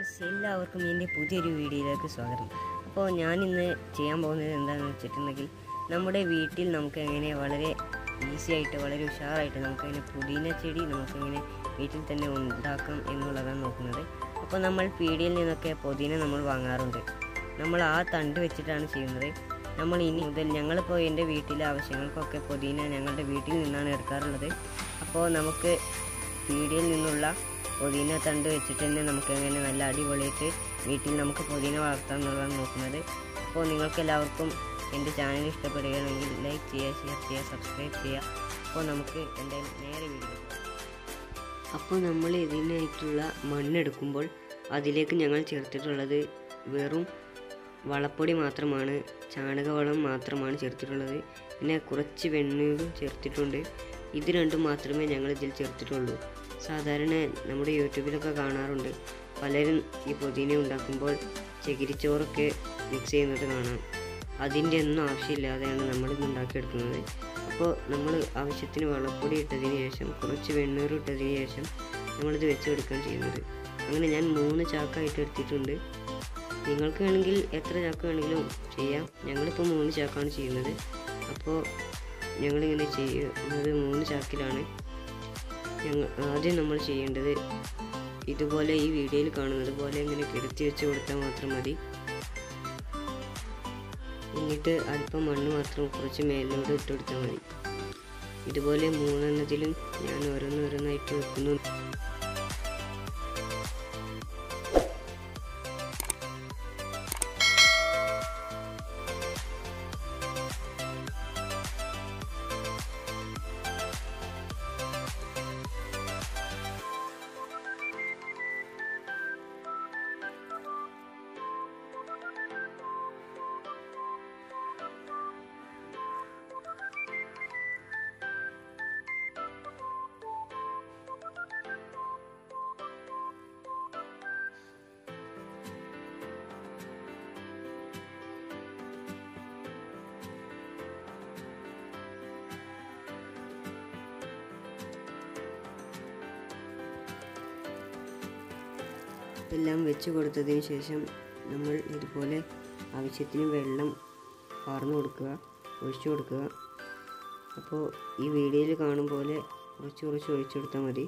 Friends, എല്ലാവർക്കും എൻ്റെ പുതിയൊരു വീഡിയോയിലേക്ക് സ്വാഗതം. അപ്പോൾ ഞാനിന്ന് ചെയ്യാൻ പോകുന്നത് എന്താണെന്ന് വെച്ചിട്ടുണ്ടെങ്കിൽ, നമ്മുടെ വീട്ടിൽ നമുക്ക് എങ്ങനെ വളരെ ഈസി ആയിട്ട് വളരെ ഉഷാറായിട്ട് നമുക്കങ്ങനെ പുതിന ചെടി നമുക്കെങ്ങനെ വീട്ടിൽ തന്നെ ഉണ്ടാക്കാം എന്നുള്ളതാണ് നോക്കുന്നത്. അപ്പോൾ നമ്മൾ പീടികയിൽ നിന്നൊക്കെ പുതിന നമ്മൾ വാങ്ങാറുണ്ട്. നമ്മൾ ആ തണ്ട് വെച്ചിട്ടാണ് ചെയ്യുന്നത്. നമ്മൾ ഇനി മുതൽ ഞങ്ങളിപ്പോൾ എൻ്റെ വീട്ടിലെ ആവശ്യങ്ങൾക്കൊക്കെ പുതിന ഞങ്ങളുടെ വീട്ടിൽ നിന്നാണ് എടുക്കാറുള്ളത്. അപ്പോൾ നമുക്ക് പീടികയിൽ നിന്നുള്ള പുതിന തണ്ട് വെച്ചിട്ട് തന്നെ നമുക്ക് എങ്ങനെ നല്ല അടിപൊളിയായിട്ട് വീട്ടിൽ നമുക്ക് പുതിന വളർത്താം എന്നുള്ളതാണ് നോക്കുന്നത്. അപ്പോൾ നിങ്ങൾക്ക് എല്ലാവർക്കും എൻ്റെ ചാനൽ ഇഷ്ടപ്പെടുകയാണെങ്കിൽ ലൈക്ക് ചെയ്യുക, ഷെയർ ചെയ്യുക, സബ്സ്ക്രൈബ് ചെയ്യുക. അപ്പോൾ നമുക്ക് എൻ്റെ നേരെ വീഡിയോ. അപ്പോൾ നമ്മൾ ഇതിനായിട്ടുള്ള മണ്ണെടുക്കുമ്പോൾ അതിലേക്ക് ഞങ്ങൾ ചേർത്തിട്ടുള്ളത് വെറും വളപ്പൊടി മാത്രമാണ്, ചാണകവളം മാത്രമാണ് ചേർത്തിട്ടുള്ളത്. പിന്നെ കുറച്ച് വെണ്ണയും ചേർത്തിട്ടുണ്ട്. ഇത് രണ്ടും മാത്രമേ ഞങ്ങൾ ഇതിൽ ചേർത്തിട്ടുള്ളൂ. സാധാരണ നമ്മുടെ യൂട്യൂബിലൊക്കെ കാണാറുണ്ട്, പലരും ഈ പുതിന ഉണ്ടാക്കുമ്പോൾ ചകിരിച്ചോറൊക്കെ മിക്സ് ചെയ്യുന്നത് കാണാം. അതിൻ്റെ ഒന്നും ആവശ്യമില്ലാതെയാണ് നമ്മളിത് ഉണ്ടാക്കിയെടുക്കുന്നത്. അപ്പോൾ നമ്മൾ ആവശ്യത്തിന് വളപ്പൊടി ഇട്ടതിന് ശേഷം കുറച്ച് വെണ്ണീർ ഇട്ടതിന് ശേഷം നമ്മളിത് വെച്ച് കൊടുക്കാൻ ചെയ്യുന്നത്. അങ്ങനെ ഞാൻ 3 ചാക്കായിട്ട് എടുത്തിട്ടുണ്ട്. നിങ്ങൾക്ക് വേണമെങ്കിൽ എത്ര ചാക്ക് വേണമെങ്കിലും ചെയ്യാം. ഞങ്ങളിപ്പോൾ 3 ചാക്കാണ് ചെയ്യുന്നത്. അപ്പോൾ ഞങ്ങളിങ്ങനെ ചെയ്യുന്നത് 3 ചാക്കിലാണ്. ആദ്യം നമ്മൾ ചെയ്യേണ്ടത് ഇതുപോലെ ഈ വീഡിയോയിൽ കാണുന്നത് പോലെ ഇങ്ങനെ കിടത്തി വെച്ച് കൊടുത്താൽ മാത്രം മതി. എന്നിട്ട് അല്പം മണ്ണ് മാത്രം കുറച്ച് മേലോട്ട് ഇട്ട് കൊടുത്താൽ മതി. ഇതുപോലെ 3 എണ്ണത്തിലും ഞാൻ ഓരോന്നോരോന്നായിട്ട് വെക്കുന്നു. എല്ലാം വെച്ച് കൊടുത്തതിന് ശേഷം നമ്മൾ ഇതുപോലെ ആവശ്യത്തിന് വെള്ളം പാർന്നു കൊടുക്കുക, ഒഴിച്ചു കൊടുക്കുക. അപ്പോൾ ഈ വീഡിയോയിൽ കാണും പോലെ കുറച്ച് ഒഴിച്ചു കൊടുത്താൽ മതി.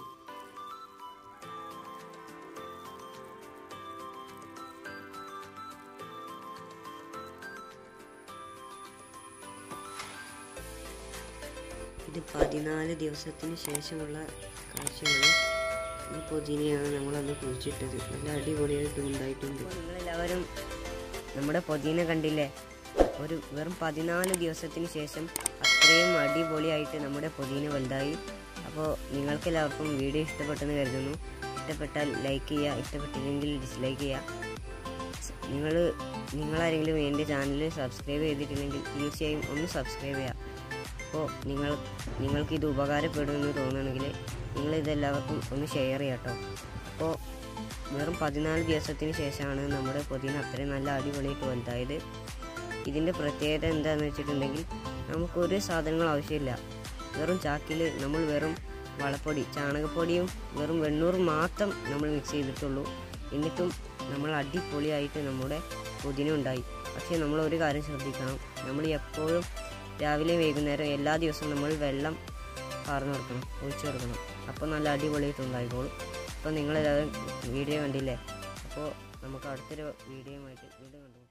ഇത് 14 ദിവസത്തിന് ശേഷമുള്ള കാഴ്ചയാണ്. ഈ പുതിനയാണ് നമ്മളന്ന് കുഴിച്ചിട്ടത്. നല്ല അടിപൊളിയായിട്ട് ഉണ്ടായിട്ടുണ്ട്. നിങ്ങളെല്ലാവരും നമ്മുടെ പുതിന കണ്ടില്ലേ? വെറും 14 ദിവസത്തിന് ശേഷം അത്രയും അടിപൊളിയായിട്ട് നമ്മുടെ പുതിന വലുതായി. അപ്പോൾ നിങ്ങൾക്കെല്ലാവർക്കും വീഡിയോ ഇഷ്ടപ്പെട്ടെന്ന് കരുതുന്നു. ഇഷ്ടപ്പെട്ടാൽ ലൈക്ക് ചെയ്യുക, ഇഷ്ടപ്പെട്ടില്ലെങ്കിൽ ഡിസ്ലൈക്ക് ചെയ്യുക. നിങ്ങളാരെങ്കിലും എൻ്റെ ചാനൽ സബ്സ്ക്രൈബ് ചെയ്തിട്ടില്ലെങ്കിൽ തീർച്ചയായും ഒന്ന് സബ്സ്ക്രൈബ് ചെയ്യുക. അപ്പോൾ നിങ്ങൾക്കിത് ഉപകാരപ്പെടുമെന്ന് തോന്നുകയാണെങ്കിൽ നിങ്ങളിതെല്ലാവർക്കും ഒന്ന് ഷെയർ ചെയ്യാം കേട്ടോ. അപ്പോൾ വെറും 14 ദിവസത്തിന് ശേഷമാണ് നമ്മുടെ പുതിന അത്രയും നല്ല അടിപൊളിയായിട്ട് വലുതായത്. ഇതിൻ്റെ പ്രത്യേകത എന്താണെന്ന് വെച്ചിട്ടുണ്ടെങ്കിൽ, നമുക്കൊരു സാധനങ്ങൾ ആവശ്യമില്ല. വെറും ചാക്കിൽ നമ്മൾ വെറും വളപ്പൊടി, ചാണകപ്പൊടിയും വെറും വെണ്ണൂറും മാത്രം നമ്മൾ മിക്സ് ചെയ്തിട്ടുള്ളൂ. എന്നിട്ടും നമ്മൾ അടിപൊളിയായിട്ട് നമ്മുടെ പുതിന ഉണ്ടായി. പക്ഷേ നമ്മളൊരു കാര്യം ശ്രദ്ധിക്കണം, നമ്മൾ എപ്പോഴും രാവിലെ വൈകുന്നേരം എല്ലാ ദിവസവും നമ്മൾ വെള്ളം പാർന്നു കൊടുക്കണം, ഒഴിച്ചു കൊടുക്കണം. അപ്പോൾ നല്ല അടിപൊളിയായിട്ട് ഉണ്ടായിക്കോളും. അപ്പോൾ നിങ്ങളെല്ലാവരും വീഡിയോ കണ്ടില്ലേ? അപ്പോൾ നമുക്ക് അടുത്തൊരു വീഡിയോയുമായിട്ട് വീണ്ടും കണ്ടു.